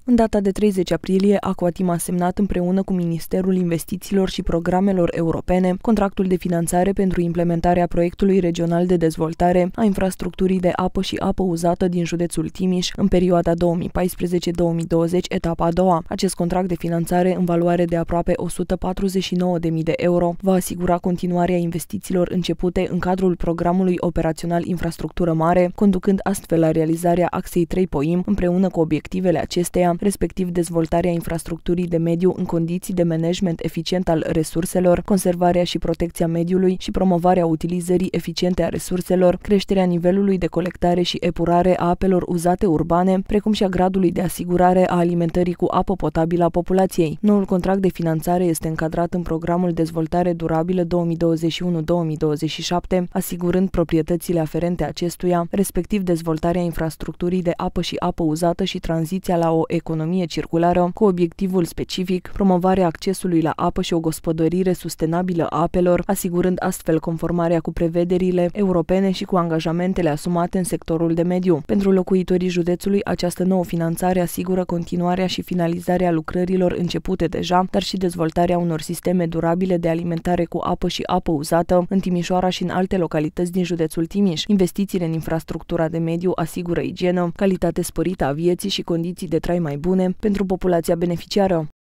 În data de 30 aprilie, Aquatim a semnat împreună cu Ministerul Investițiilor și Programelor Europene contractul de finanțare pentru implementarea proiectului regional de dezvoltare a infrastructurii de apă și apă uzată din județul Timiș în perioada 2014-2020, etapa a doua. Acest contract de finanțare, în valoare de aproape 149.000 de euro, va asigura continuarea investițiilor începute în cadrul programului operațional Infrastructură Mare, conducând astfel la realizarea axei 3 POIM împreună cu obiectivele acesteia, respectiv dezvoltarea infrastructurii de mediu în condiții de management eficient al resurselor, conservarea și protecția mediului și promovarea utilizării eficiente a resurselor, creșterea nivelului de colectare și epurare a apelor uzate urbane, precum și a gradului de asigurare a alimentării cu apă potabilă a populației. Noul contract de finanțare este încadrat în programul Dezvoltare Durabilă 2021-2027, asigurând proprietățile aferente acestuia, respectiv dezvoltarea infrastructurii de apă și apă uzată și tranziția la o economie circulară, cu obiectivul specific promovarea accesului la apă și o gospodărire sustenabilă a apelor, asigurând astfel conformarea cu prevederile europene și cu angajamentele asumate în sectorul de mediu. Pentru locuitorii județului, această nouă finanțare asigură continuarea și finalizarea lucrărilor începute deja, dar și dezvoltarea unor sisteme durabile de alimentare cu apă și apă uzată în Timișoara și în alte localități din județul Timiș. Investițiile în infrastructura de mediu asigură igienă, calitate sporită a vieții și condiții de trai mai bune pentru populația beneficiară.